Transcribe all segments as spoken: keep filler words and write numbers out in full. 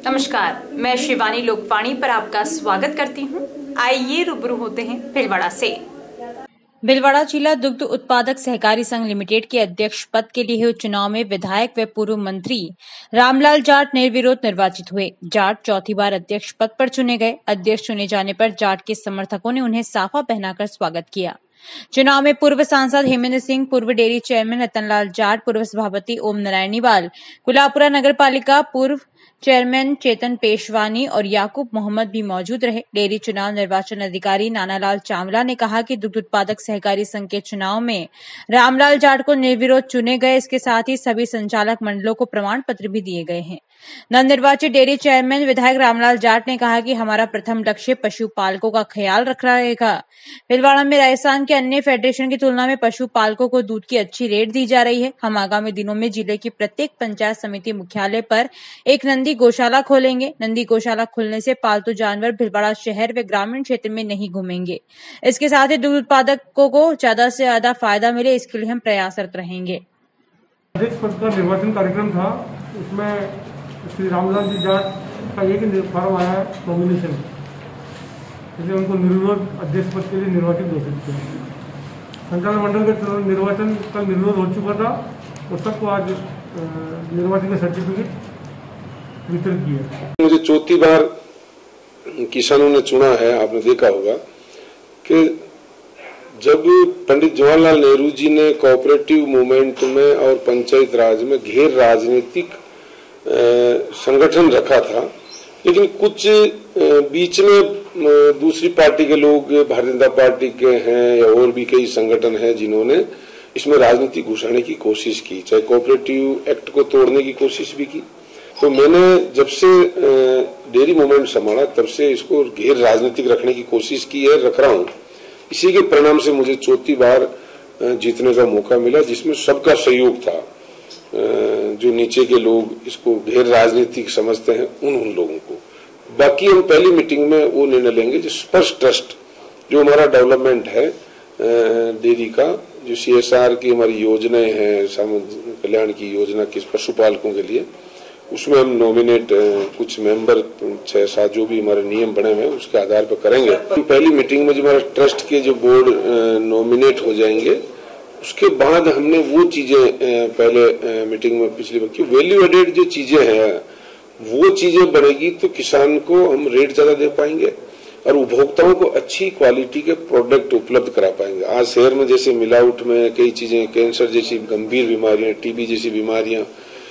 नमस्कार, मैं शिवानी लोकवाणी पर आपका स्वागत करती हूं। आइए रूबरू होते हैं भीलवाड़ा से। भीलवाड़ा जिला दुग्ध उत्पादक सहकारी संघ लिमिटेड के अध्यक्ष पद के लिए हुए चुनाव में विधायक व पूर्व मंत्री रामलाल जाट निर्विरोध निर्वाचित हुए। जाट चौथी बार अध्यक्ष पद पर चुने गए। अध्यक्ष चुने जाने पर जाट के समर्थकों ने उन्हें साफा पहनाकर स्वागत किया। चुनाव में पूर्व सांसद हेमेंद्र सिंह, पूर्व डेयरी चेयरमैन रतनलाल जाट, पूर्व सभापति ओम नारायणीवाल, कुलापुरा नगर पालिका पूर्व चेयरमैन चेतन पेशवानी और याकूब मोहम्मद भी मौजूद रहे। डेयरी चुनाव निर्वाचन अधिकारी नानालाल चावला ने कहा कि दुग्ध उत्पादक सहकारी संघ के चुनाव में रामलाल जाट को निर्विरोध चुने गए। इसके साथ ही सभी संचालक मंडलों को प्रमाण पत्र भी दिए गए हैं। नवनिर्वाचित डेयरी चेयरमैन विधायक रामलाल जाट ने कहा कि हमारा प्रथम लक्ष्य पशुपालकों का ख्याल रखना रहेगा। भीलवाड़ा में राजस्थान के अन्य फेडरेशन की तुलना में पशुपालकों को दूध की अच्छी रेट दी जा रही है। हम आगामी दिनों में जिले की प्रत्येक पंचायत समिति मुख्यालय पर एक नंदी गौशाला खोलेंगे। नंदी गौशाला खुलने से पालतू जानवर भीलवाड़ा शहर व ग्रामीण क्षेत्र में नहीं घूमेंगे। इसके साथ ही दुग्ध उत्पादकों को ज्यादा से ज्यादा फायदा मिले, इसके लिए हम प्रयासरत रहेंगे। अध्यक्ष पद का निर्वाचन कार्यक्रम था, उसमें श्री रामलाल जी जाट का एक फॉर्म आया है नॉमिनेशन, इसलिए उनको निर्विरोध अध्यक्ष पद के लिए निर्वाचित घोषित किया। संचालक मंडल का निर्वाचन कल निर्विरोध हो चुका था और सबको आज निर्वाचन का सर्टिफिकेट वितरित किया। मुझे चौथी बार किसानों ने चुना है। आपने देखा होगा कि जब पंडित जवाहरलाल नेहरू जी ने कोऑपरेटिव मूवमेंट में और पंचायत राज में गैर राजनीतिक संगठन रखा था, लेकिन कुछ बीच में दूसरी पार्टी के लोग, भारतीय जनता पार्टी के हैं या और भी कई संगठन हैं जिन्होंने इसमें राजनीति घुसाने की कोशिश की, चाहे कोऑपरेटिव एक्ट को तोड़ने की कोशिश भी की। तो मैंने जब से डेयरी मूवमेंट संभाला तब से इसको गैर राजनीतिक रखने की कोशिश की है, रख रहा हूँ। इसी के परिणाम से मुझे चौथी बार जीतने का मौका मिला, जिसमें सबका सहयोग था। जो नीचे के लोग इसको गैर राजनीतिक समझते हैं उन उन लोगों को। बाकी हम पहली मीटिंग में वो निर्णय लेंगे जो स्पर्श ट्रस्ट, जो हमारा डेवलपमेंट है डेयरी का, जो सीएसआर की हमारी योजनाएं हैं, सामाजिक कल्याण की योजना किस पशुपालकों के लिए, उसमें हम नॉमिनेट कुछ मेंबर छह सात जो भी हमारे नियम बने हुए हैं उसके आधार पर करेंगे। पहली मीटिंग में जो हमारे ट्रस्ट के जो बोर्ड नॉमिनेट हो जाएंगे, उसके बाद हमने वो चीजें पहले मीटिंग में पिछली बार की वैल्यू एडेड जो चीजें हैं वो चीजें बनेगी तो किसान को हम रेट ज्यादा दे पाएंगे और उपभोक्ताओं को अच्छी क्वालिटी के प्रोडक्ट उपलब्ध करा पाएंगे। आज शहर में जैसे मिलावट में कई चीजें, कैंसर जैसी गंभीर बीमारियां, टीबी जैसी बीमारियां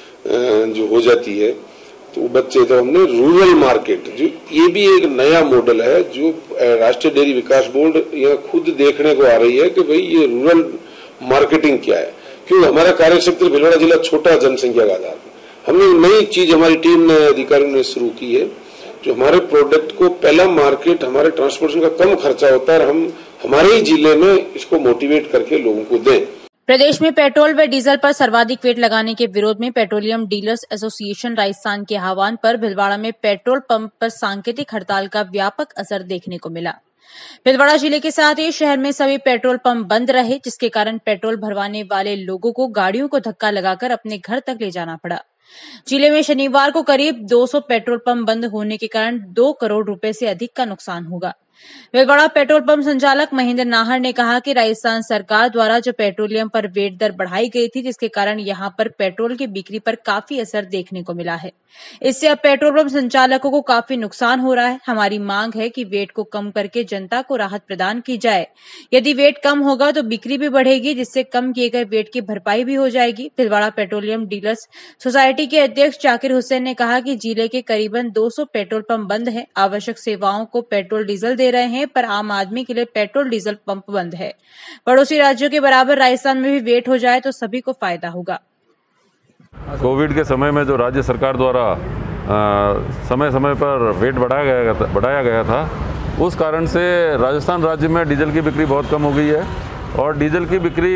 जो हो जाती है, तो बच्चे तो हमने रूरल मार्केट, जो ये भी एक नया मॉडल है जो राष्ट्रीय डेयरी विकास बोर्ड यहाँ खुद देखने को आ रही है कि भाई ये रूरल मार्केटिंग क्या है, क्योंकि हमारा कार्य क्षेत्र भीलवाड़ा जिला छोटा जनसंख्या का आधार है। हमने नई चीज हमारी टीम ने, अधिकारियों ने शुरू की है, जो हमारे प्रोडक्ट को पहला मार्केट, हमारे ट्रांसपोर्टेशन का कम खर्चा होता है और हम हमारे ही जिले में इसको मोटिवेट करके लोगों को दें। प्रदेश में पेट्रोल व डीजल पर सर्वाधिक वेट लगाने के विरोध में पेट्रोलियम डीलर्स एसोसिएशन राजस्थान के आह्वान पर भीलवाड़ा में पेट्रोल पंप पर सांकेतिक हड़ताल का व्यापक असर देखने को मिला। भीलवाड़ा जिले के साथ ही शहर में सभी पेट्रोल पंप बंद रहे, जिसके कारण पेट्रोल भरवाने वाले लोगों को गाड़ियों को धक्का लगाकर अपने घर तक ले जाना पड़ा। जिले में शनिवार को करीब दो सौ पेट्रोल पंप बंद होने के कारण दो करोड़ रुपए से अधिक का नुकसान होगा। भीलवाड़ा पेट्रोल पंप संचालक महेंद्र नाहर ने कहा कि राजस्थान सरकार द्वारा जो पेट्रोलियम पर वेट दर बढ़ाई गई थी, जिसके कारण यहां पर पेट्रोल की बिक्री पर काफी असर देखने को मिला है। इससे अब पेट्रोल पंप संचालकों को काफी नुकसान हो रहा है। हमारी मांग है कि वेट को कम करके जनता को राहत प्रदान की जाए। यदि वेट कम होगा तो बिक्री भी बढ़ेगी, जिससे कम किए गए वेट की भरपाई भी हो जाएगी। भीलवाड़ा पेट्रोलियम डीलर्स सोसाइटी के अध्यक्ष जाकिर हुसैन ने कहा कि जिले के करीबन दो सौ पेट्रोल पंप बंद है। आवश्यक सेवाओं को पेट्रोल डीजल दे रहे हैं, पर आम आदमी के लिए पेट्रोल डीजल पंप बंद है। पड़ोसी राज्यों के बराबर राजस्थान में भी वेट हो जाए तो सभी को फायदा होगा। कोविड के समय में जो राज्य सरकार द्वारा समय समय पर वेट बढ़ाया गया था बढ़ाया गया था उस कारण से राजस्थान राज्य में डीजल की बिक्री बहुत कम हो गई है और डीजल की बिक्री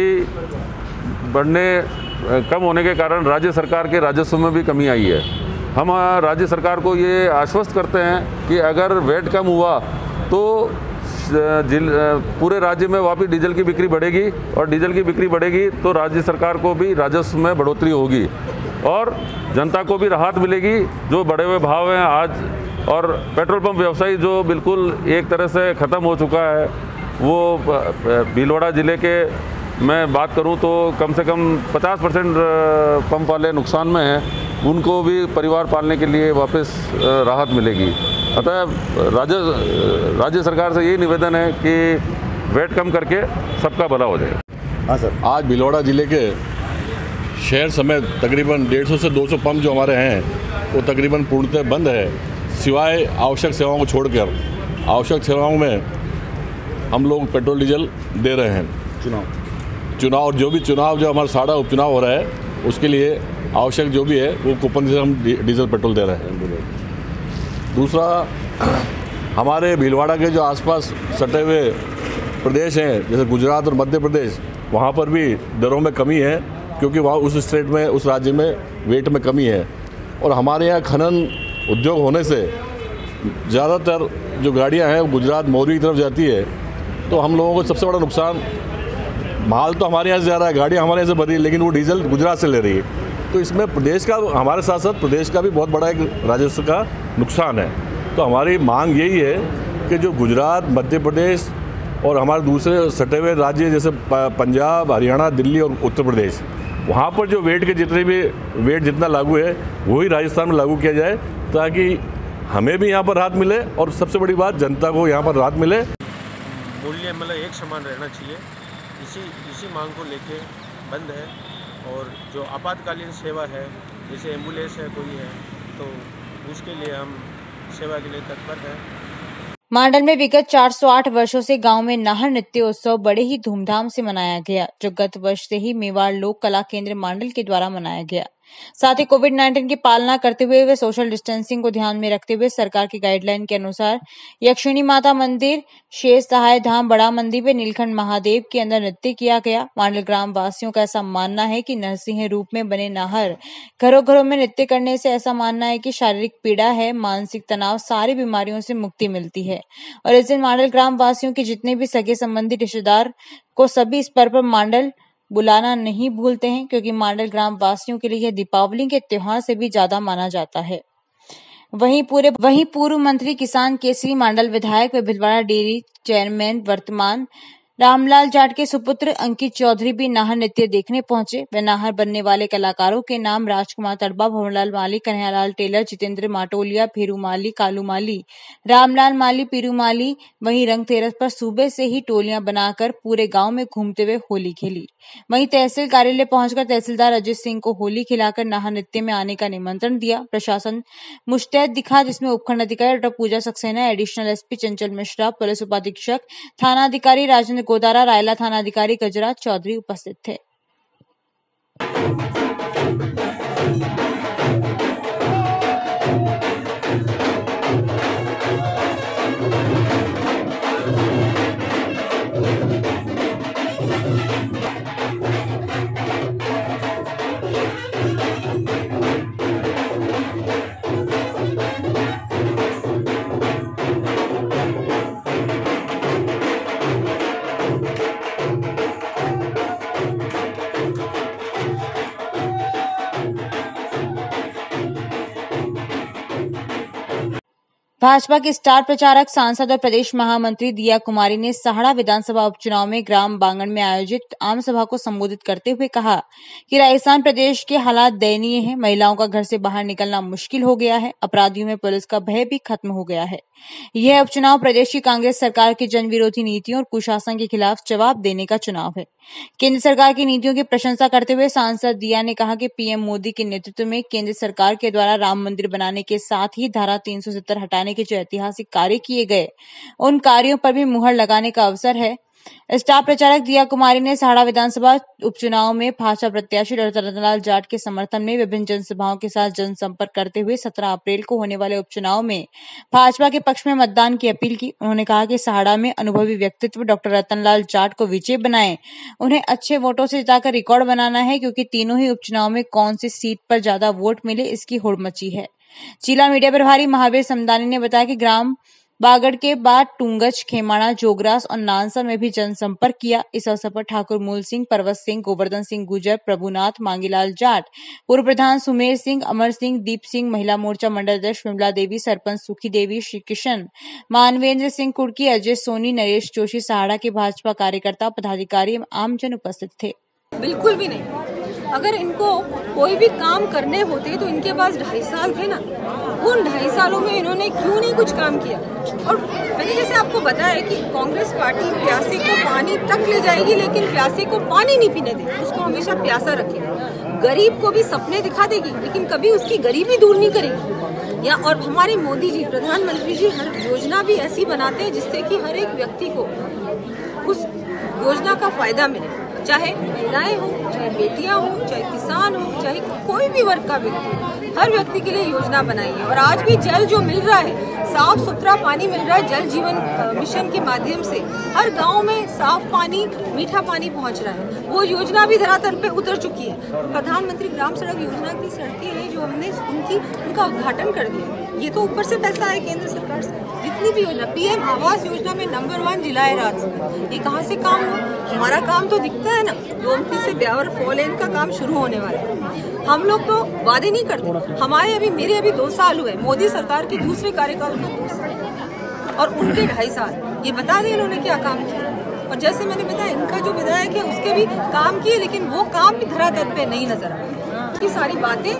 बढ़ने कम होने के कारण राज्य सरकार के राजस्व में भी कमी आई है। हम राज्य सरकार को ये आश्वस्त करते हैं कि अगर वेट कम हुआ तो जिल पूरे राज्य में वापस डीजल की बिक्री बढ़ेगी और डीजल की बिक्री बढ़ेगी तो राज्य सरकार को भी राजस्व में बढ़ोतरी होगी। और जनता को भी राहत मिलेगी। जो बढ़े हुए भाव हैं आज और पेट्रोल पंप व्यवसायी जो बिल्कुल एक तरह से ख़त्म हो चुका है, वो भीलवाड़ा ज़िले के मैं बात करूं तो कम से कम पचास परसेंट पंप वाले नुकसान में हैं, उनको भी परिवार पालने के लिए वापस राहत मिलेगी। अतः राज्य राज्य सरकार से यही निवेदन है कि वेट कम करके सबका भला हो जाए। हाँ सर, आज भीलवाड़ा ज़िले के शहर समेत तकरीबन डेढ़ सौ से दो सौ पंप जो हमारे हैं वो तकरीबन पूर्णतः बंद है, सिवाय आवश्यक सेवाओं को छोड़कर। आवश्यक सेवाओं में हम लोग पेट्रोल डीजल दे रहे हैं। चुनाव चुनाव और जो भी चुनाव जो हमारा साड़ा उपचुनाव हो रहा है उसके लिए आवश्यक जो भी है वो कूपन से हम डीजल पेट्रोल दे रहे हैं। दूसरा, हमारे भीलवाड़ा के जो आसपास सटे हुए प्रदेश हैं जैसे गुजरात और मध्य प्रदेश, वहाँ पर भी दरों में कमी है, क्योंकि वहाँ उस स्टेट में, उस राज्य में वेट में कमी है। और हमारे यहाँ खनन उद्योग होने से ज़्यादातर जो गाड़ियाँ हैं वो गुजरात मौरी की तरफ जाती है, तो हम लोगों को सबसे बड़ा नुकसान, माल तो हमारे यहाँ से जा रहा है, गाड़ियाँ हमारे यहाँ से भर रही है, लेकिन वो डीजल गुजरात से ले रही है। तो इसमें प्रदेश का, हमारे साथ साथ प्रदेश का भी बहुत बड़ा एक राजस्व का नुकसान है। तो हमारी मांग यही है कि जो गुजरात, मध्य प्रदेश और हमारे दूसरे सटे हुए राज्य जैसे पंजाब, हरियाणा, दिल्ली और उत्तर प्रदेश, वहाँ पर जो वेट के जितने भी वेट जितना लागू है वही राजस्थान में लागू किया जाए, ताकि हमें भी यहाँ पर राहत मिले और सबसे बड़ी बात जनता को यहाँ पर राहत मिले। मूल्य मतलब एक समान रहना चाहिए, इसी इसी मांग को लेके बंद है। और जो आपातकालीन सेवा है जैसे एम्बुलेंस है कोई है, तो उसके लिए हम सेवा के लिए तत्पर हैं। मांडल में विगत चार सौ आठ वर्षों से गांव में नाहर नृत्य उत्सव बड़े ही धूमधाम से मनाया गया, जो गत वर्ष से ही मेवाड़ लोक कला केंद्र मांडल के द्वारा मनाया गया। साथ ही कोविड उन्नीस की पालना करते हुए वे सोशल डिस्टेंसिंग को ध्यान में रखते हुए सरकार की गाइडलाइन के अनुसार यक्षिणी माता मंदिर, शेष सहाय धाम, बड़ा मंदिर व नीलकंठ महादेव के अंदर नृत्य किया गया। मांडल ग्राम वासियों का ऐसा मानना है कि नरसिंह रूप में बने नाहर घरों घरों में नृत्य करने से ऐसा मानना है कि शारीरिक पीड़ा है, मानसिक तनाव, सारी बीमारियों से मुक्ति मिलती है। और इस दिन मांडल ग्राम वासियों के जितने भी सगे संबंधी रिश्तेदार को सभी इस पर्व पर मांडल बुलाना नहीं भूलते हैं, क्योंकि मांडल ग्राम वासियों के लिए यह दीपावली के त्योहार से भी ज्यादा माना जाता है। वहीं पूरे वहीं पूर्व मंत्री किसान केसरी मांडल, विधायक व भीलवाड़ा डेयरी चेयरमैन वर्तमान रामलाल जाट के सुपुत्र अंकित चौधरी भी नाहर नृत्य देखने पहुंचे। वे नाहर बनने वाले कलाकारों के नाम राजकुमार तड़बा, भंवरलाल माली, कन्हैयालाल टेलर, जितेंद्र माटोलिया, फेरू माली, कालू माली, रामलाल माली, पीरू माली। वहीं रंगतेरस पर सुबह से ही टोलियां बनाकर पूरे गांव में घूमते हुए होली खेली। वहीं तहसील कार्यालय पहुंचकर तहसीलदार अजित सिंह को होली खिलाकर नाहर नृत्य में आने का निमंत्रण दिया। प्रशासन मुस्तैद दिखा, जिसमें उपखंड अधिकारी doctor Puja Saxena, additional SP Chanchal Mishra, police उपाधीक्षक थाना अधिकारी राजेंद्र गोदारा, रायला थाना अधिकारी गजराज चौधरी उपस्थित थे। भाजपा की स्टार प्रचारक, सांसद और प्रदेश महामंत्री दिया कुमारी ने सहाड़ा विधानसभा उपचुनाव में ग्राम बांगण में आयोजित आम सभा को संबोधित करते हुए कहा कि राजस्थान प्रदेश के हालात दयनीय हैं। महिलाओं का घर से बाहर निकलना मुश्किल हो गया है। अपराधियों में पुलिस का भय भी खत्म हो गया है। यह उपचुनाव प्रदेश की कांग्रेस सरकार की जन विरोधी नीतियों और कुशासन के खिलाफ जवाब देने का चुनाव है। केंद्र सरकार की नीतियों की प्रशंसा करते हुए सांसद दिया ने कहा कि पीएम मोदी के नेतृत्व में केंद्र सरकार के द्वारा राम मंदिर बनाने के साथ ही धारा तीन सौ सत्तर हटाने के जो ऐतिहासिक कार्य किए गए, उन कार्यों पर भी मुहर लगाने का अवसर है। स्टार प्रचारक दिया कुमारी ने सहाड़ा विधानसभा उपचुनाव में भाजपा प्रत्याशी डॉक्टर रतनलाल जाट के समर्थन में विभिन्न जनसभाओं के साथ जनसंपर्क करते हुए सत्रह अप्रैल को होने वाले उपचुनाव में भाजपा के पक्ष में मतदान की अपील की। उन्होंने कहा कि सहाड़ा में अनुभवी व्यक्तित्व डॉक्टर रतनलाल जाट को विजय बनाएं, उन्हें अच्छे वोटों से जिताकर रिकॉर्ड बनाना है, क्योंकि तीनों ही उपचुनाव में कौन सी सीट पर ज्यादा वोट मिले इसकी होड़ मची है। जिला मीडिया प्रभारी महावीर समदानी ने बताया कि ग्राम बागड़ के बाद टूंगच, खेमाड़ा, जोगरास और नानसा में भी जनसंपर्क किया। इस अवसर पर ठाकुर मूल सिंह, पर्वत सिंह, गोवर्धन सिंह गुजर, प्रभुनाथ, मांगीलाल जाट, पूर्व प्रधान सुमेर सिंह, अमर सिंह, दीप सिंह, महिला मोर्चा मंडल अध्यक्ष विमला देवी, सरपंच सुखी देवी, श्री किशन, मानवेंद्र सिंह कुर्की, अजय सोनी, नरेश जोशी सहाड़ा के भाजपा कार्यकर्ता, पदाधिकारी एवं आमजन उपस्थित थे। बिल्कुल भी नहीं। अगर इनको कोई भी काम करने होते तो इनके पास ढाई साल थे ना, उन ढाई सालों में इन्होंने क्यों नहीं कुछ काम किया। और मैंने जैसे आपको बताया कि कांग्रेस पार्टी प्यासे को पानी तक ले जाएगी लेकिन प्यासे को पानी नहीं पीने देगी, उसको हमेशा प्यासा रखेगी। गरीब को भी सपने दिखा देगी लेकिन कभी उसकी गरीबी दूर नहीं करेगी। या और हमारे मोदी जी, प्रधानमंत्री जी हर योजना भी ऐसी बनाते हैं जिससे कि हर एक व्यक्ति को उस योजना का फायदा मिले, चाहे महिलाएं हो, चाहे बेटियां हो, चाहे किसान हो, चाहे कोई भी वर्ग का व्यक्ति, हर व्यक्ति के लिए योजना बनाई है। और आज भी जल जो मिल रहा है, साफ सुथरा पानी मिल रहा है, जल जीवन मिशन के माध्यम से हर गांव में साफ पानी, मीठा पानी पहुंच रहा है। वो योजना भी धरातल पे उतर चुकी है। प्रधानमंत्री ग्राम सड़क योजना की सड़कें हैं जो हमने उनकी उनका उद्घाटन कर दिया। ये तो ऊपर से पैसा है केंद्र सरकार से। जितनी भी योजना, पीएम आवास योजना में नंबर वन जिला है राजसमंद। ये कहाँ से काम हो? हमारा काम तो दिखता है ना, गोमती से ब्यावर फोर लेन का काम शुरू होने वाला है। हम लोग तो वादे नहीं करते। हमारे अभी मेरे अभी दो साल हुए, मोदी सरकार के दूसरे कार्यकाल में दो साल और उनके ढाई साल। ये बता दें इन्होंने क्या काम किया। और जैसे मैंने बताया, इनका जो विधायक है उसके भी काम किए लेकिन वो काम भी धरातल पे नहीं नजर आए। ये सारी बातें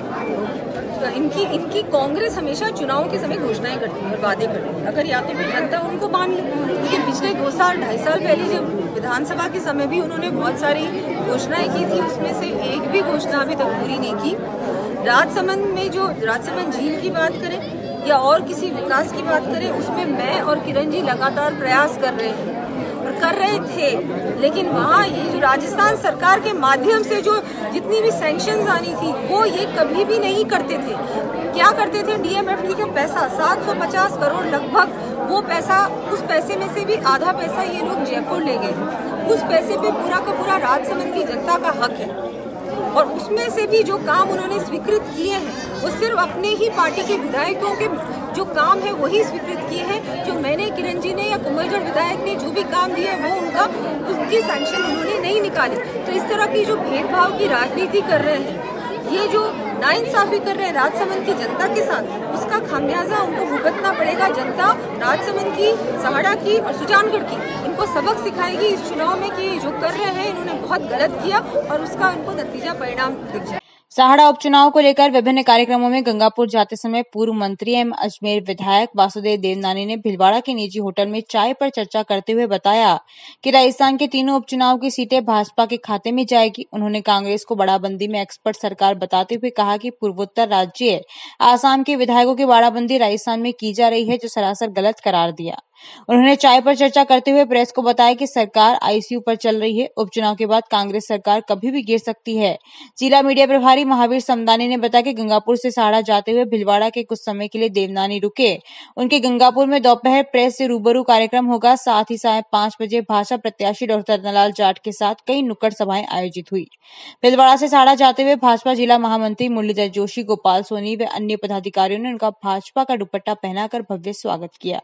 इनकी इनकी कांग्रेस हमेशा चुनाव के समय घोषणाएं करती है और वादे करती है। अगर या तो फिर जनता उनको मान ले, लेकिन पिछले दो साल ढाई साल पहले जब विधानसभा के समय भी उन्होंने बहुत सारी घोषणाएं की थी, उसमें से एक भी घोषणा अभी तक पूरी नहीं की। राजसमंद में जो राजसमंद झील की बात करें या और किसी विकास की बात करें, उसमें मैं और किरण जी लगातार प्रयास कर रहे हैं और कर रहे थे, लेकिन वहाँ ये जो राजस्थान सरकार के माध्यम से जो जितनी भी सैंक्शंस आनी थी वो ये कभी भी नहीं करते थे। क्या करते थे? डीएमएफटी का पैसा सात सौ पचास करोड़ लगभग, वो पैसा, उस पैसे में से भी आधा पैसा ये लोग जयपुर ले गए। उस पैसे पे पूरा का पूरा राजसमंद की जनता का हक है और उसमें से भी जो काम उन्होंने स्वीकृत किए हैं वो सिर्फ अपने ही पार्टी के विधायकों के जो काम है वही स्वीकृत किए हैं। जो मैंने, किरण जी ने या कुमलगढ़ विधायक ने जो भी काम दिया है वो उनका उसकी सैंक्शन उन्होंने नहीं निकाली। तो इस तरह की जो भेदभाव की राजनीति कर रहे हैं, ये जो नाइंसाफी कर रहे हैं राजसमंद की जनता के साथ, उसका खामियाजा उनको भुगतना पड़ेगा। जनता राजसमंद की, सहाड़ा की और सुजानगढ़ की इनको सबक सिखाएगी इस चुनाव में कि जो कर रहे हैं इन्होंने बहुत गलत किया और उसका उनको नतीजा परिणाम दिख जाए। सहाड़ा उपचुनाव को लेकर विभिन्न कार्यक्रमों में गंगापुर जाते समय पूर्व मंत्री एवं अजमेर विधायक वासुदेव देवनानी ने भीलवाड़ा के निजी होटल में चाय पर चर्चा करते हुए बताया कि राजस्थान के तीनों उपचुनाव की सीटें भाजपा के खाते में जाएगी। उन्होंने कांग्रेस को बाड़ाबंदी में एक्सपर्ट सरकार बताते हुए कहा कि पूर्वोत्तर राज्य आसाम के विधायकों की बाड़ाबंदी राजस्थान में की जा रही है, जो सरासर गलत करार दिया। उन्होंने चाय पर चर्चा करते हुए प्रेस को बताया कि सरकार आईसीयू पर चल रही है। उपचुनाव के बाद कांग्रेस सरकार कभी भी गिर सकती है। जिला मीडिया प्रभारी महावीर समदानी ने बताया कि गंगापुर से सहाड़ा जाते हुए भीलवाड़ा के कुछ समय के लिए देवनानी रुके। उनके गंगापुर में दोपहर प्रेस से रूबरू कार्यक्रम होगा। साथ ही साय पांच बजे भाजपा प्रत्याशी डॉक्टर रतनलाल जाट के साथ कई नुक्कड़ सभाएं आयोजित हुई। भीलवाड़ा से सहाड़ा जाते हुए भाजपा जिला महामंत्री मुरलीधर जोशी, गोपाल सोनी व अन्य पदाधिकारियों ने उनका भाजपा का दुपट्टा पहनाकर भव्य स्वागत किया।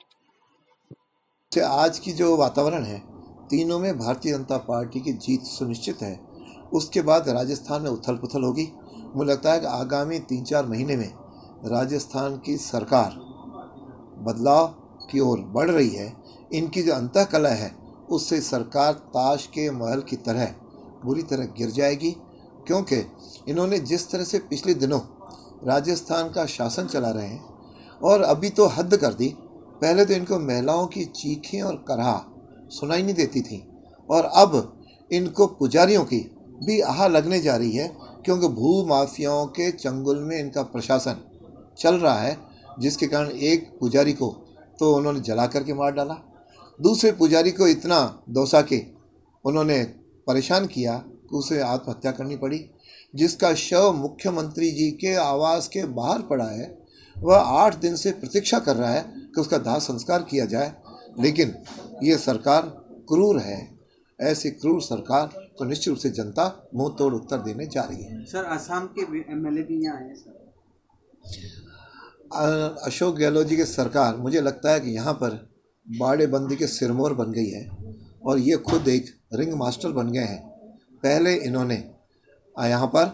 आज की जो वातावरण है, तीनों में भारतीय जनता पार्टी की जीत सुनिश्चित है। उसके बाद राजस्थान में उथल पुथल होगी। मुझे लगता है कि आगामी तीन चार महीने में राजस्थान की सरकार बदलाव की ओर बढ़ रही है। इनकी जो अंतःकलह है उससे सरकार ताश के महल की तरह बुरी तरह गिर जाएगी, क्योंकि इन्होंने जिस तरह से पिछले दिनों राजस्थान का शासन चला रहे हैं और अभी तो हद कर दी। पहले तो इनको महिलाओं की चीखें और कराह सुनाई नहीं देती थी और अब इनको पुजारियों की भी आह लगने जा रही है, क्योंकि भू माफियाओं के चंगुल में इनका प्रशासन चल रहा है, जिसके कारण एक पुजारी को तो उन्होंने जला करके मार डाला, दूसरे पुजारी को इतना दोसा के उन्होंने परेशान किया कि उसे आत्महत्या करनी पड़ी, जिसका शव मुख्यमंत्री जी के आवास के बाहर पड़ा है। वह आठ दिन से प्रतीक्षा कर रहा है कि उसका दाह संस्कार किया जाए, लेकिन ये सरकार क्रूर है। ऐसी क्रूर सरकार को निश्चित रूप से जनता मुंह तोड़ उत्तर देने जा रही है। सर, असम के एमएलए भी यहाँ हैं सर। अशोक गहलोत जी की सरकार, मुझे लगता है कि यहाँ पर बाड़ेबंदी के सिरमौर बन गई है और ये खुद एक रिंग मास्टर बन गए हैं। पहले इन्होंने यहाँ पर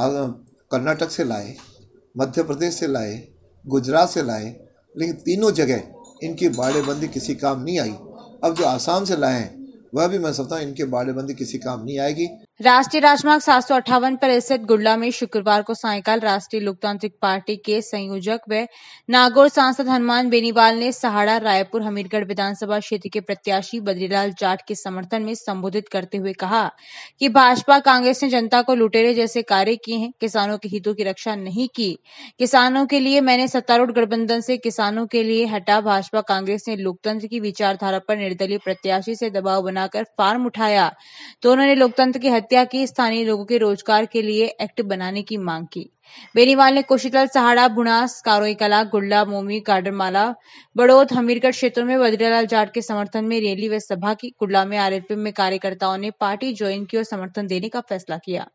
कर्नाटक से लाए, मध्य प्रदेश से लाए, गुजरात से लाए, लेकिन तीनों जगह इनकी बाड़ेबंदी किसी काम नहीं आई। अब जो आसाम से लाए हैं वह भी मैं समझता हूँ इनकी बाड़ेबंदी किसी काम नहीं आएगी। राष्ट्रीय राजमार्ग सात सौ अट्ठावन पर स्थित गुडला में शुक्रवार को सायंकाल राष्ट्रीय लोकतांत्रिक पार्टी के संयोजक व नागौर सांसद हनुमान बेनीवाल ने सहाड़ा, रायपुर, हमीरगढ़ विधानसभा क्षेत्र के प्रत्याशी बद्रीलाल जाट के समर्थन में संबोधित करते हुए कहा कि भाजपा कांग्रेस ने जनता को लुटेरे जैसे कार्य किए हैं, किसानों के हितों की रक्षा नहीं की। किसानों के लिए मैंने सत्तारूढ़ गठबंधन से किसानों के लिए हटा। भाजपा कांग्रेस ने लोकतंत्र की विचारधारा पर निर्दलीय प्रत्याशी से दबाव बनाकर फार्म उठाया तो उन्होंने लोकतंत्र की हत्या की, स्थानीय लोगों के रोजगार के लिए एक्ट बनाने की मांग की। बेनीवाल ने कोशितल, सहाड़ा, बुनास, कारोईकला, गुडला, मोमी, गाडरमाला, बड़ौद, हमीरगढ़ क्षेत्रों में बद्रीलाल जाट के समर्थन में रैली व सभा की। गुडला में आरएलपी में कार्यकर्ताओं ने पार्टी ज्वाइन की और समर्थन देने का फैसला किया।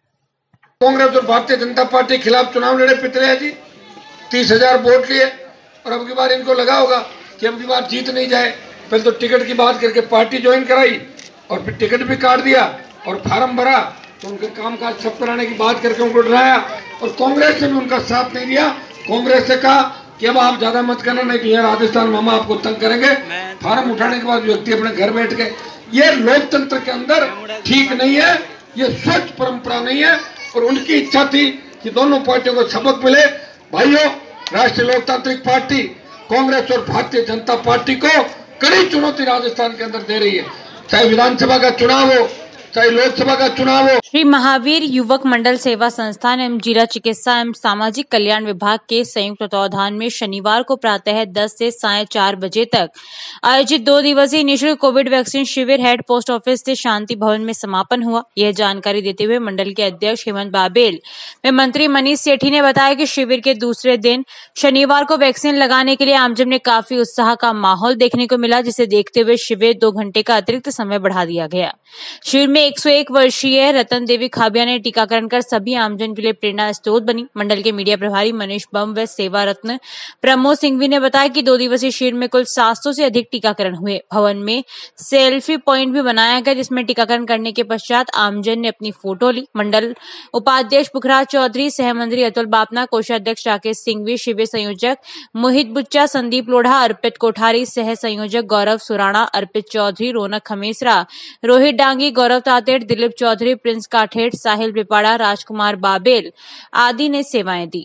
कांग्रेस और भारतीय जनता पार्टी के खिलाफ चुनाव लड़े पितरिया जी, तीस हजार वोट लिए और अब की बार इनको लगा होगा कि अब की बार जीत नहीं जाए। पहले तो टिकट की बात करके पार्टी ज्वाइन कराई और फिर टिकट भी काट दिया और फार्म भरा तो उनके कामकाज सब कराने की बात करके उनको डराया और कांग्रेस ने भी उनका साथ नहीं दिया। कांग्रेस से कहा कि अब आप ज्यादा मत करना, नहीं तो यहाँ राजस्थान में हम आपको तंग करेंगे। फार्म उठाने के बाद व्यक्ति अपने घर बैठ गए। ये लोकतंत्र के अंदर ठीक नहीं है, ये स्वच्छ परंपरा नहीं है और उनकी इच्छा थी कि दोनों पार्टियों को सबक मिले। भाइयों, राष्ट्रीय लोकतांत्रिक पार्टी कांग्रेस और भारतीय जनता पार्टी को कड़ी चुनौती राजस्थान के अंदर दे रही है, चाहे विधानसभा का चुनाव हो, चाहे लोकसभा का चुनाव हो। श्री महावीर युवक मंडल सेवा संस्थान एवं जिला चिकित्सा एवं सामाजिक कल्याण विभाग के संयुक्त तत्वावधान में शनिवार को प्रातः दस से साय चार बजे तक आयोजित दो दिवसीय निःशुल्क कोविड वैक्सीन शिविर हेड पोस्ट ऑफिस से शांति भवन में समापन हुआ। यह जानकारी देते हुए मंडल के अध्यक्ष हेमंत बाबेल व मंत्री मनीष सेठी ने बताया कि शिविर के दूसरे दिन शनिवार को वैक्सीन लगाने के लिए आमजन में काफी उत्साह का माहौल देखने को मिला, जिसे देखते हुए शिविर दो घंटे का अतिरिक्त समय बढ़ा दिया गया। शिविर में एक सौ एक वर्षीय रतन देवी खाबिया ने टीकाकरण कर सभी आमजन के लिए प्रेरणा स्रोत बनी। मंडल के मीडिया प्रभारी मनीष बम व सेवा रत्न प्रमोद सिंघवी ने बताया कि दो दिवसीय शिविर में कुल सात सौ से अधिक टीकाकरण हुए। भवन में सेल्फी पॉइंट भी बनाया गया, जिसमें टीकाकरण करने के पश्चात आमजन ने अपनी फोटो ली। मंडल उपाध्यक्ष पुखराज चौधरी, सहमंत्री अतुल बापना, कोषाध्यक्ष राकेश सिंघवी, शिविर संयोजक मोहित बुच्चा, संदीप लोढ़ा, अर्पित कोठारी, सह संयोजक गौरव सुराणा, अर्पित चौधरी, रौनक हमेसरा, रोहित डांगी, गौरव तातेड़, दिलीप चौधरी, प्रिंस काठेड़, साहिल पिपाड़ा, राजकुमार बाबेल आदि ने सेवाएं दी।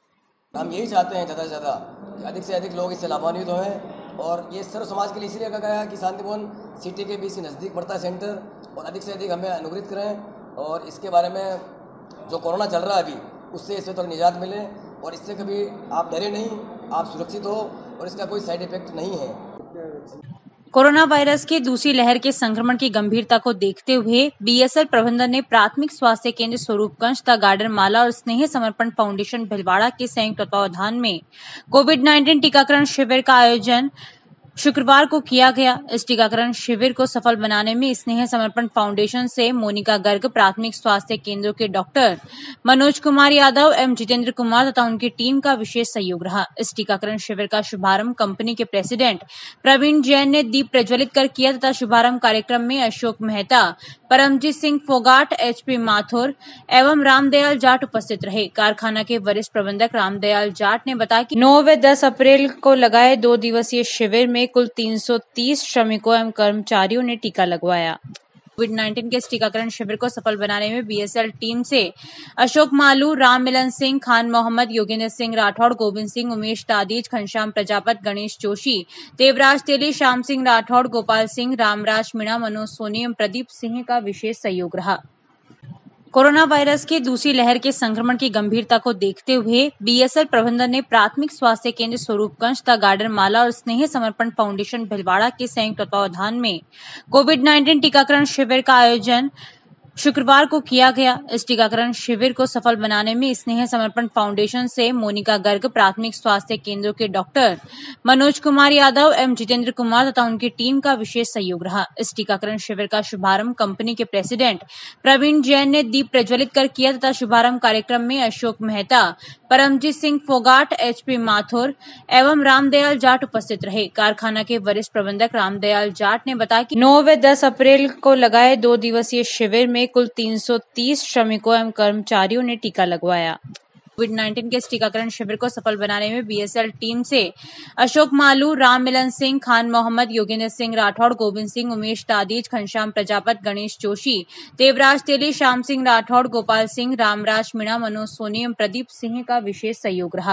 हम यही चाहते हैं ज्यादा से ज्यादा अधिक से अधिक लोग इससे लाभान्वित तो हैं और ये सर्व समाज के लिए इसलिए कहा गया है कि शांति भवन सिटी के बीच नज़दीक पड़ता है सेंटर और अधिक से अधिक हमें अनुग्रहित करें और इसके बारे में जो कोरोना चल रहा है अभी उससे इससे तक निजात मिले और इससे कभी आप डरे नहीं, आप सुरक्षित हो और इसका कोई साइड इफेक्ट नहीं है। कोरोना वायरस की दूसरी लहर के संक्रमण की गंभीरता को देखते हुए बीएसएल प्रबंधन ने प्राथमिक स्वास्थ्य केंद्र स्वरूपगंज, द गार्डन माला और स्नेह समर्पण फाउंडेशन भिलवाड़ा के संयुक्त तत्वावधान में कोविड नाइन्टीन टीकाकरण शिविर का आयोजन शुक्रवार को किया गया। इस टीकाकरण शिविर को सफल बनाने में स्नेह समर्पण फाउंडेशन से मोनिका गर्ग, प्राथमिक स्वास्थ्य केंद्रों के डॉक्टर मनोज कुमार यादव एवं जितेंद्र कुमार तथा उनकी टीम का विशेष सहयोग रहा। इस टीकाकरण शिविर का शुभारंभ कंपनी के प्रेसिडेंट प्रवीण जैन ने दीप प्रज्वलित कर किया तथा शुभारंभ कार्यक्रम में अशोक मेहता, परमजीत सिंह फोगाट, एचपी माथुर एवं रामदयाल जाट उपस्थित रहे। कारखाना के वरिष्ठ प्रबंधक रामदयाल जाट ने बताया कि नौ व दस अप्रैल को लगाए दो दिवसीय शिविर में कुल तीन सौ तीस श्रमिकों एवं कर्मचारियों ने टीका लगवाया। कोविड नाइन्टीन के इस टीकाकरण शिविर को सफल बनाने में बीएसएल टीम से अशोक मालू, राम मिलन सिंह, खान मोहम्मद, योगेंद्र सिंह राठौड़, गोविंद सिंह, उमेश तादीज, घनश्याम प्रजापत, गणेश जोशी, देवराज तेली, श्याम सिंह राठौड़, गोपाल सिंह, रामराज मीणा, मनोज सोनी एवं प्रदीप सिंह का विशेष सहयोग रहा। कोरोना वायरस की दूसरी लहर के संक्रमण की गंभीरता को देखते हुए बीएसएल प्रबंधन ने प्राथमिक स्वास्थ्य केंद्र स्वरूपगंज, द गार्डन माला और स्नेह समर्पण फाउंडेशन भिलवाड़ा के संयुक्त तत्वावधान में कोविड नाइन्टीन टीकाकरण शिविर का आयोजन शुक्रवार को किया गया। इस टीकाकरण शिविर को सफल बनाने में स्नेह समर्पण फाउंडेशन से मोनिका गर्ग, प्राथमिक स्वास्थ्य केंद्रों के डॉक्टर मनोज कुमार यादव एवं जितेंद्र कुमार तथा उनकी टीम का विशेष सहयोग रहा। इस टीकाकरण शिविर का शुभारंभ कंपनी के प्रेसिडेंट प्रवीण जैन ने दीप प्रज्वलित कर किया तथा शुभारंभ कार्यक्रम में अशोक मेहता, परमजीत सिंह फोगाट, एचपी माथुर एवं रामदयाल जाट उपस्थित रहे। कारखाना के वरिष्ठ प्रबंधक रामदयाल जाट ने बताया कि नौ व दस अप्रैल को लगाए दो दिवसीय शिविर में कुल तीन सौ तीस श्रमिकों एवं कर्मचारियों ने टीका लगवाया। कोविड नाइन्टीन के इस टीकाकरण शिविर को सफल बनाने में बीएसएल टीम से अशोक मालू, राम मिलन सिंह, खान मोहम्मद, योगेंद्र सिंह राठौड़, गोविंद सिंह, उमेश तादीज, घनश्याम प्रजापत, गणेश जोशी, देवराज तेली, श्याम सिंह राठौड़, गोपाल सिंह, रामराज मीणा, मनोज सोनी एवं प्रदीप सिंह का विशेष सहयोग रहा।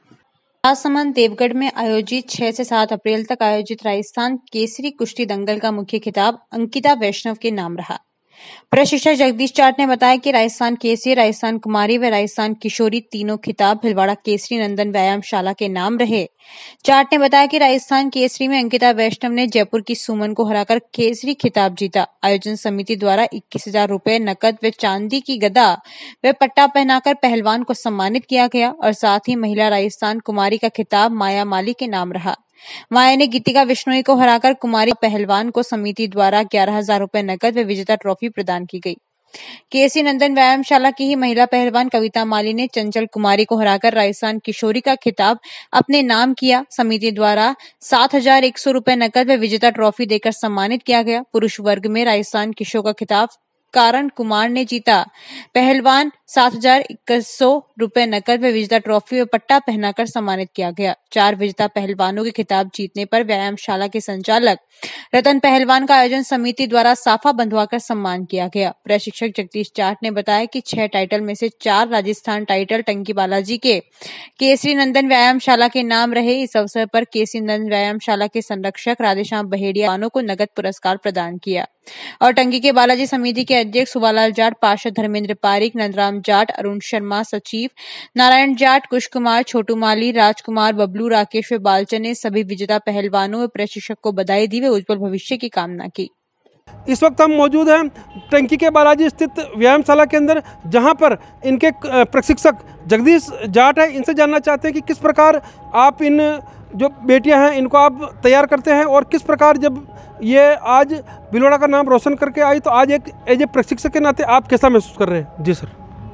राजसमंद देवगढ़ में आयोजित छह से सात अप्रैल तक आयोजित राजस्थान केसरी कुश्ती दंगल का मुख्य खिताब अंकिता वैष्णव के नाम रहा। प्रशिक्षक जगदीश जाट ने बताया कि राजस्थान केसरी, राजस्थान कुमारी व राजस्थान किशोरी तीनों खिताब भिलवाड़ा केसरी नंदन व्यायामशाला के नाम रहे। जाट ने बताया कि राजस्थान केसरी में अंकिता वैष्णव ने जयपुर की सुमन को हराकर केसरी खिताब जीता। आयोजन समिति द्वारा इक्कीस हजार रूपये नकद व चांदी की गदा व पट्टा पहनाकर पहलवान को सम्मानित किया गया और साथ ही महिला राजस्थान कुमारी का खिताब माया माली के नाम रहा। माया ने गीतिका विश्नोई को हराकर कुमारी पहलवान को समिति द्वारा ग्यारह हजार रूपये नकद व विजेता ट्रॉफी प्रदान की गई। केसी नंदन व्यायामशाला की ही महिला पहलवान कविता माली ने चंचल कुमारी को हराकर राजस्थान किशोरी का खिताब अपने नाम किया। समिति द्वारा सात हजार एक सौ रूपये नकद व विजेता ट्रॉफी देकर सम्मानित किया गया। पुरुष वर्ग में राजस्थान किशोर का खिताब कारण कुमार ने जीता। पहलवान सात हजार इक्कीस सौ रूपये नकद व विजेता ट्रॉफी व पट्टा पहनाकर सम्मानित किया गया। चार विजेता पहलवानों के खिताब जीतने पर व्यायामशाला के संचालक रतन पहलवान का आयोजन समिति द्वारा साफा बंधवाकर सम्मान किया गया। प्रशिक्षक जगदीश जाट ने बताया कि छह टाइटल में से चार राजस्थान टाइटल टंकी बालाजी के केसरी नंदन व्यायामशाला के नाम रहे। इस अवसर पर केसरी नंदन व्यायामशाला के संरक्षक राधेश्याम बहेड़िया को नगद पुरस्कार प्रदान किया और टंकी के बालाजी समिति के अध्यक्ष सुबालाल जाट, पार्षद धर्मेंद्र पारिक, नंदराम जाट, अरुण शर्मा, सचिव नारायण जाट, कुश कुमार, छोटू माली, राजकुमार, बबलू, राकेश व बालचंद ने सभी विजेता पहलवानों व प्रशिक्षक को बधाई दी व उज्जवल भविष्य की कामना की। इस वक्त हम मौजूद हैं टंकी के बालाजी स्थित व्यायामशाला के अंदर, जहां पर इनके प्रशिक्षक जगदीश जाट है। इनसे जानना चाहते हैं कि किस प्रकार आप इन जो बेटियां हैं इनको आप तैयार करते हैं और किस प्रकार जब ये आज भिलवाड़ा का नाम रोशन करके आई तो आज एक एज ए प्रशिक्षक के नाते आप कैसा महसूस कर रहे हैं? जी सर।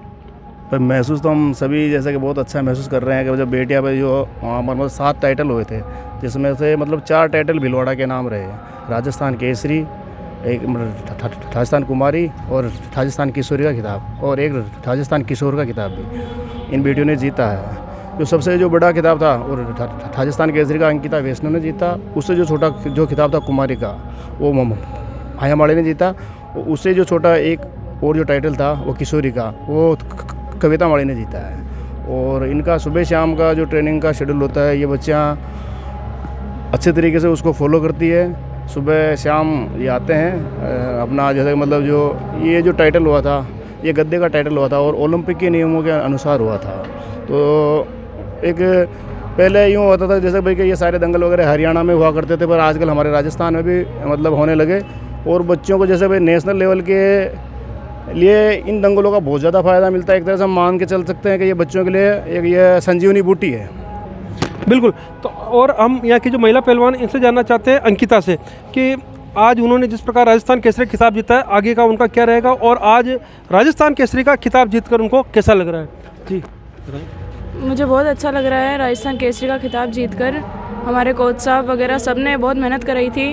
पर महसूस तो हम सभी जैसे कि बहुत अच्छा महसूस कर रहे हैं कि जब बेटियां पे जो वहाँ पर मतलब सात टाइटल हुए थे, जिसमें से मतलब चार टाइटल भिलवाड़ा के नाम रहे। राजस्थान केसरी, एक राजस्थान कुमारी और राजस्थान किशोरी का खिताब और एक राजस्थान किशोर का खिताब भी इन बेटियों ने जीता है। जो सबसे जो बड़ा खिताब था और राजस्थान केसरी का अंकिता वैष्णव ने जीता। उससे जो छोटा जो खिताब था कुमारी का वो माया माली ने जीता। उससे जो छोटा एक और जो टाइटल था वो किशोरी का वो कविता माली ने जीता है। और इनका सुबह शाम का जो ट्रेनिंग का शेड्यूल होता है ये बच्चियाँ अच्छे तरीके से उसको फॉलो करती है। सुबह शाम ये आते हैं अपना जैसे मतलब जो ये जो टाइटल हुआ था ये गद्दे का टाइटल हुआ था और ओलंपिक के नियमों के अनुसार हुआ था। तो एक पहले यूँ होता था जैसे भाई कि ये सारे दंगल वगैरह हरियाणा में हुआ करते थे, पर आजकल हमारे राजस्थान में भी मतलब होने लगे और बच्चों को जैसे भाई नेशनल लेवल के लिए इन दंगलों का बहुत ज़्यादा फ़ायदा मिलता है। एक तरह से हम मान के चल सकते हैं कि ये बच्चों के लिए एक ये संजीवनी बूटी है। बिल्कुल। तो और हम यहाँ की जो महिला पहलवान इनसे जानना चाहते हैं अंकिता से कि आज उन्होंने जिस प्रकार राजस्थान केसरी खिताब जीता है आगे का उनका क्या रहेगा और आज राजस्थान केसरी का खिताब जीतकर उनको कैसा लग रहा है? जी मुझे बहुत अच्छा लग रहा है राजस्थान केसरी का खिताब जीतकर। हमारे कोच साहब वगैरह सब ने बहुत मेहनत कराई थी।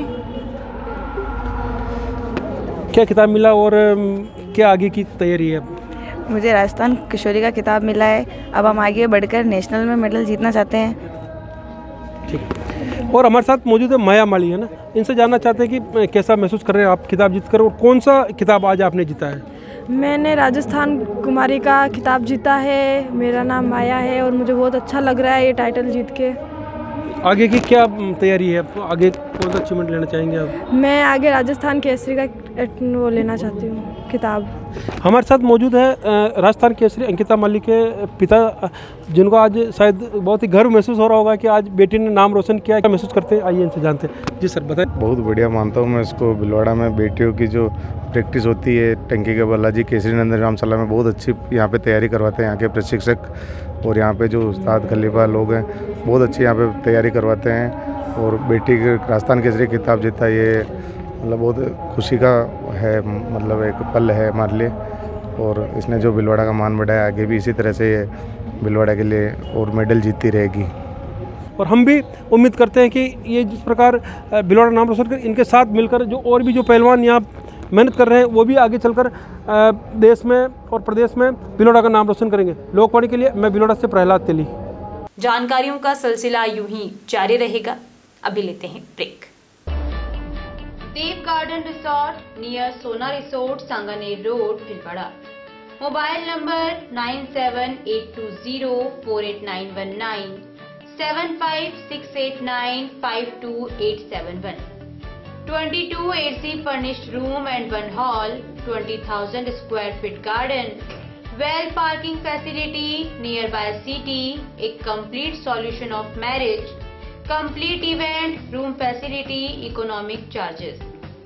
क्या खिताब मिला और क्या आगे की तैयारी है? मुझे राजस्थान किशोरी का खिताब मिला है। अब हम आगे बढ़कर नेशनल में मेडल जीतना चाहते हैं। ठीक। और हमारे साथ मौजूद है माया माली, है ना? इनसे जानना चाहते हैं कि कैसा महसूस कर रहे हैं आप खिताब जीतकर और कौन सा खिताब आज आपने जीता है? मैंने राजस्थान कुमारी का खिताब जीता है। मेरा नाम माया है और मुझे बहुत अच्छा लग रहा है ये टाइटल जीत के। आगे की क्या तैयारी है? आगे कौन सा अचीवमेंट लेना चाहेंगे आप? मैं आगे राजस्थान केसरी का वो लेना चाहती हूँ। खिताब। हमारे साथ मौजूद है अ, राजस्थान केसरी अंकिता मलिक के पिता, अ, जिनको आज शायद बहुत ही गर्व महसूस हो रहा होगा कि आज बेटी ने नाम रोशन किया। क्या महसूस करते हैं, आइए इनसे जानते हैं। जी सर बताएं। बहुत बढ़िया मानता हूँ मैं इसको। भीलवाड़ा में बेटियों की जो प्रैक्टिस होती है, टंकी के बालाजी केसरी नंदन रामशाला में बहुत अच्छी यहाँ पे तैयारी करवाते हैं यहाँ के प्रशिक्षक, और यहाँ पे जो उस्ताद खलीफा लोग हैं बहुत अच्छी यहाँ पे तैयारी करवाते हैं। और बेटी के राजस्थान केसरी खिताब जीता, ये मतलब बहुत खुशी का है, मतलब एक पल है हमारे लिए। और इसने जो भीलवाड़ा का मान बढ़ाया, आगे भी इसी तरह से ये भीलवाड़ा के लिए और मेडल जीतती रहेगी। और हम भी उम्मीद करते हैं कि ये जिस प्रकार भीलवाड़ा नाम रोशन कर, इनके साथ मिलकर जो और भी जो पहलवान यहाँ मेहनत कर रहे हैं वो भी आगे चलकर देश में और प्रदेश में भीलवाड़ा का नाम रोशन करेंगे। लोकवाणी के लिए मैं भीलवाड़ा से प्रहलाद तेली। जानकारियों का सिलसिला यूं ही जारी रहेगा। अभी लेते हैं break. Dev garden resort near Sona resort, Sanganer road, Bhilwara. Mobile number nine seven eight two zero four eight nine one nine, seven five six eight nine five two eight seven one. Twenty two AC furnished room and one hall, twenty thousand square feet garden, well parking facility nearby city, एक complete solution of marriage, complete event room facility, economic charges.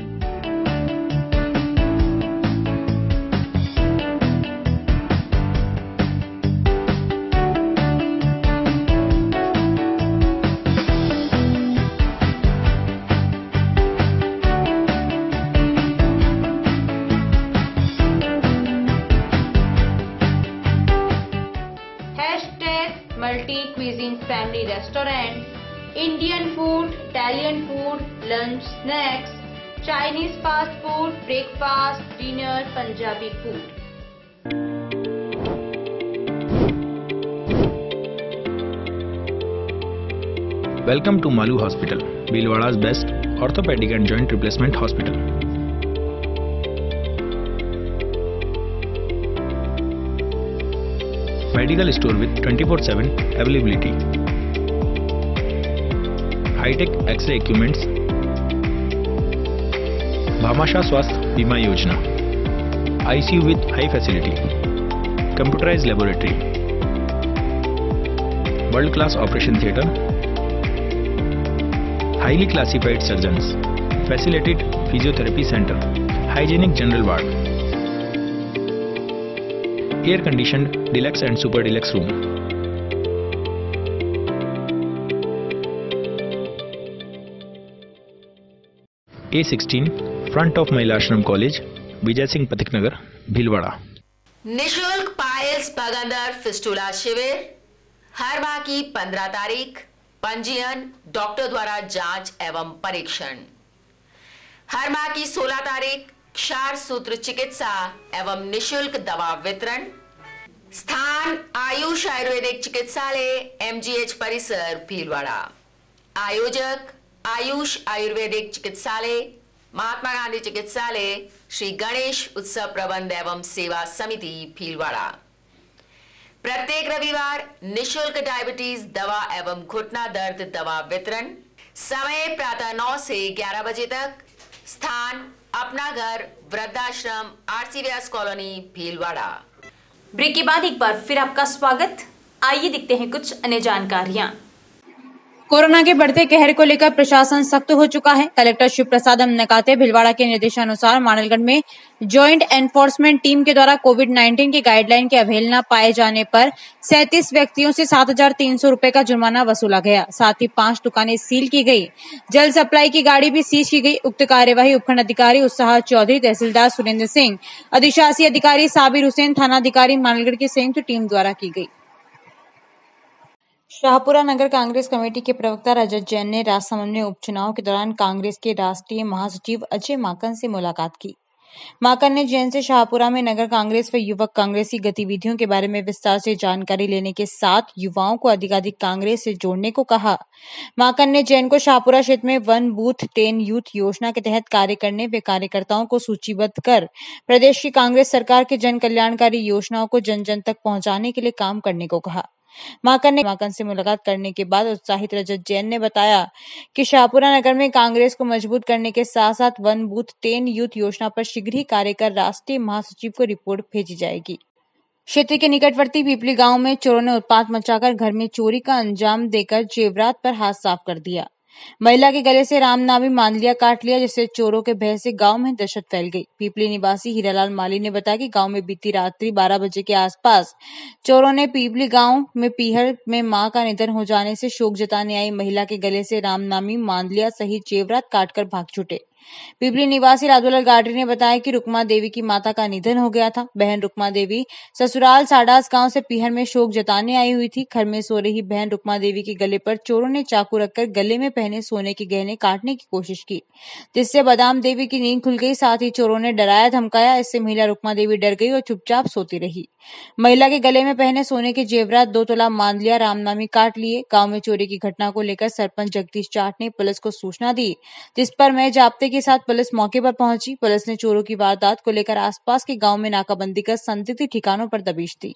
Multi cuisine family restaurant, Indian food, Italian food, lunch, snacks, Chinese fast food, breakfast, dinner, Punjabi food. Welcome to Malu Hospital, Bhilwada's best orthopedic and joint replacement hospital. Medical store with twenty-four seven availability. High-tech X-ray equipments. Bhamasha Swasth Bima Yojana. I C U with high facility. Computerized laboratory. World-class operation theatre. Highly classified surgeons. Facilitated physiotherapy center. Hygienic general ward. Air-conditioned deluxe and super deluxe room. A sixteen, front of Mahila Ashram College, Vijay Singh Pathik Nagar, Bhilwada. निशुल्क piles भगंदर fistula शिविर हर माह की पंद्रह तारीख, पंजीयन doctor द्वारा जांच एवं परीक्षण। हर माह की सोलह तारीख क्षार सूत्र चिकित्सा एवं निशुल्क दवा वितरण। स्थान आयुष आयुर्वेदिक चिकित्सालय, एमजीएच परिसर, भीलवाड़ा। आयोजक आयुष आयुर्वेदिक चिकित्सालय, महात्मा गांधी चिकित्सालय, श्री गणेश उत्सव प्रबंध एवं सेवा समिति, भीलवाड़ा। प्रत्येक रविवार निशुल्क डायबिटीज दवा एवं घुटना दर्द दवा वितरण। समय प्रातः नौ से ग्यारह बजे तक। स्थान अपना घर, वृद्धाश्रम, RC Vyas colony, Bhilwara. Break के बाद एक बार फिर आपका स्वागत। आइए देखते हैं कुछ अन्य जानकारियां। कोरोना के बढ़ते कहर को लेकर प्रशासन सख्त हो चुका है। कलेक्टर शिव प्रसाद नकाते भीलवाड़ा के निर्देशानुसार मानलगढ़ में ज्वाइंट एनफोर्समेंट टीम के द्वारा कोविड नाइन्टीन की गाइडलाइन की अवहेलना पाए जाने पर सैंतीस व्यक्तियों से सात हजार तीन सौ रूपये का जुर्माना वसूला गया। साथ ही पांच दुकानें सील की गई। जल सप्लाई की गाड़ी भी सीज की गई। उक्त कार्यवाही उपखंड अधिकारी उत्साह चौधरी, तहसीलदार सुरेंद्र सिंह, अधिशासी अधिकारी साबिर हुसैन, थाना अधिकारी मानलगढ़ की संयुक्त टीम द्वारा की गई। शाहपुरा नगर कांग्रेस कमेटी के प्रवक्ता रजत जैन ने राजसमंद में उपचुनाव के दौरान कांग्रेस के राष्ट्रीय महासचिव अजय माकन से मुलाकात की। माकन ने जैन से शाहपुरा में नगर कांग्रेस व युवक कांग्रेस की गतिविधियों के बारे में विस्तार से जानकारी लेने के साथ युवाओं को अधिकाधिक कांग्रेस से जोड़ने को कहा। माकन ने जैन को शाहपुरा क्षेत्र में वन बूथ टेन यूथ योजना के तहत कार्य करने व कार्यकर्ताओं को सूचीबद्ध कर प्रदेश की कांग्रेस सरकार के जन कल्याणकारी योजनाओं को जन जन तक पहुंचाने के लिए काम करने को कहा। माकन ने माकन से मुलाकात करने के बाद उत्साहित रजत जैन ने बताया कि शाहपुरा नगर में कांग्रेस को मजबूत करने के साथ साथ वन बूथ टेन यूथ योजना पर शीघ्र ही कार्य कर राष्ट्रीय महासचिव को रिपोर्ट भेजी जाएगी। क्षेत्र के निकटवर्ती पीपली गांव में चोरों ने उत्पात मचाकर घर में चोरी का अंजाम देकर जेवरात पर हाथ साफ कर दिया। महिला के गले से रामनामी मांडलिया काट लिया, जिससे चोरों के भय से गांव में दहशत फैल गई। पीपली निवासी हीरालाल माली ने बताया कि गांव में बीती रात्रि बारह बजे के आसपास चोरों ने पीपली गांव में पीहर में मां का निधन हो जाने से शोक जताने आई महिला के गले से रामनामी मांडलिया सहित जेवरात काटकर भाग छूटे। पीपली निवासी राजूलाल गाडरी ने बताया कि रुकमा देवी की माता का निधन हो गया था। बहन रुकमा देवी ससुराल साडास गांव से पीहर में शोक जताने आई हुई थी। घर में सो रही बहन रुकमा देवी के गले पर चोरों ने चाकू रखकर गले में पहने सोने के गहने काटने की कोशिश की, जिससे बादाम देवी की नींद खुल गई। साथ ही चोरों ने डराया धमकाया, इससे महिला रुकमा देवी डर गई और चुपचाप सोती रही। महिला के गले में पहने सोने के जेवरात दो तोला मांडलिया रामनामी काट लिए। गांव में चोरी की घटना को लेकर सरपंच जगदीश जाट ने पुलिस को सूचना दी, जिस पर मैं जाप्ते के साथ पुलिस मौके पर पहुंची। पुलिस ने चोरों की वारदात को लेकर आसपास के गांव में नाकाबंदी कर संदिग्ध ठिकानों पर दबिश दी।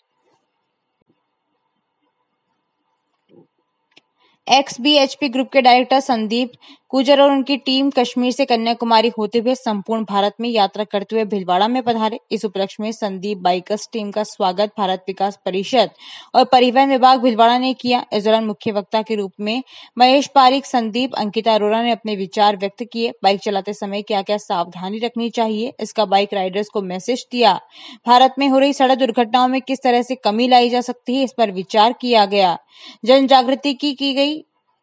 X B H P group के डायरेक्टर संदीप गुजर और उनकी टीम कश्मीर से कन्याकुमारी होते हुए संपूर्ण भारत में यात्रा करते हुए भीलवाड़ा में पधारे। इस उपलक्ष्य में संदीप बाइकर्स टीम का स्वागत भारत विकास परिषद और परिवहन विभाग भीलवाड़ा ने किया। इस दौरान मुख्य वक्ता के रूप में महेश पारिक, संदीप, अंकिता अरोड़ा ने अपने विचार व्यक्त किए। बाइक चलाते समय क्या क्या सावधानी रखनी चाहिए, इसका बाइक राइडर्स को मैसेज दिया। भारत में हो रही सड़क दुर्घटनाओं में किस तरह से कमी लाई जा सकती है, इस पर विचार किया गया। जन जागृति की, की गई।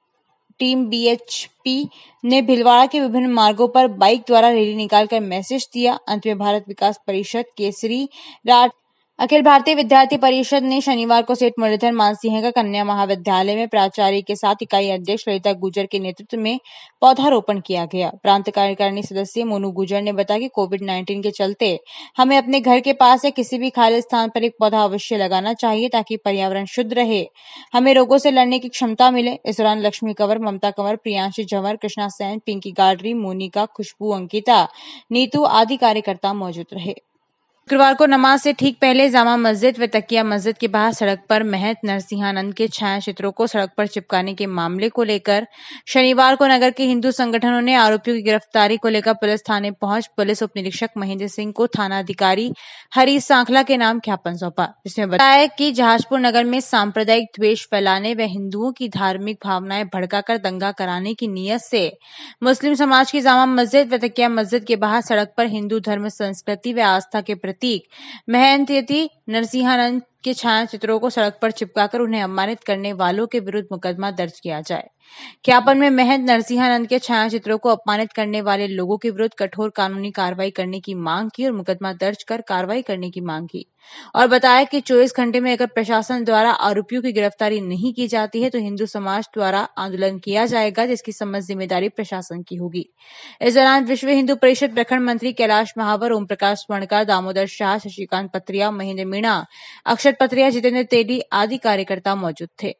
टीम बी एच पी ने भीलवाड़ा के विभिन्न मार्गों पर बाइक द्वारा रैली निकालकर मैसेज दिया। अंत में भारत विकास परिषद केसरी राट अखिल भारतीय विद्यार्थी परिषद ने शनिवार को सेठ मुरलीधर मानसिंह का कन्या महाविद्यालय में प्राचार्य के साथ इकाई अध्यक्ष ललिता गुजर के नेतृत्व में पौधारोपण किया गया। प्रांत कार्यकारिणी सदस्य मोनू गुजर ने बताया कि कोविड नाइन्टीन के चलते हमें अपने घर के पास या किसी भी खाली स्थान पर एक पौधा अवश्य लगाना चाहिए ताकि पर्यावरण शुद्ध रहे, हमें रोगों से लड़ने की क्षमता मिले। इस दौरान लक्ष्मी कंवर, ममता कंवर, प्रियांशी झंवर, कृष्णा सेन, पिंकी गाडरी, मोनिका, खुशबू, अंकिता, नीतू आदि कार्यकर्ता मौजूद रहे। शुक्रवार को नमाज से ठीक पहले जामा मस्जिद व तकिया मस्जिद के बाहर सड़क पर महंत नरसिंहानंद के छायाचित्रों को सड़क पर चिपकाने के मामले को लेकर शनिवार को नगर के हिंदू संगठनों ने आरोपियों की गिरफ्तारी को लेकर पुलिस थाने पहुंच पुलिस उप निरीक्षक महेंद्र सिंह को थानाधिकारी हरीश सांखला के नाम ज्ञापन सौंपा, जिसमें बताया कि जहाजपुर नगर में सांप्रदायिक द्वेष फैलाने व हिंदुओं की धार्मिक भावनाएं भड़काकर दंगा कराने की नीयत से मुस्लिम समाज की जामा मस्जिद व तकिया मस्जिद के बाहर सड़क पर हिंदू धर्म, संस्कृति व आस्था के प्रतीक महंत यति नरसिंहानंद के छायाचित्रों को सड़क पर चिपकाकर उन्हें अपमानित करने वालों के विरुद्ध मुकदमा दर्ज किया जाए। ज्ञापन में महंत नरसिंहानंद के छायाचित्रों को अपमानित करने वाले लोगों के विरुद्ध कठोर कानूनी कार्रवाई करने की मांग की और मुकदमा दर्ज कर कार्रवाई करने की मांग की और बताया कि चौबीस घंटे में अगर प्रशासन द्वारा आरोपियों की गिरफ्तारी नहीं की जाती है तो हिंदू समाज द्वारा आंदोलन किया जाएगा, जिसकी समस्त जिम्मेदारी प्रशासन की होगी। इस दौरान विश्व हिंदू परिषद प्रखंड मंत्री कैलाश महावर, ओम प्रकाश स्वर्णकर, दामोदर शाह, शशिकांत पत्रिया, महेंद्र मीणा, अक्षर पत्रिया, जितेंद्र तेली आदि कार्यकर्ता मौजूद थे।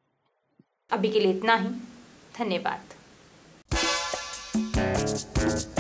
अभी के लिए इतना ही। धन्यवाद।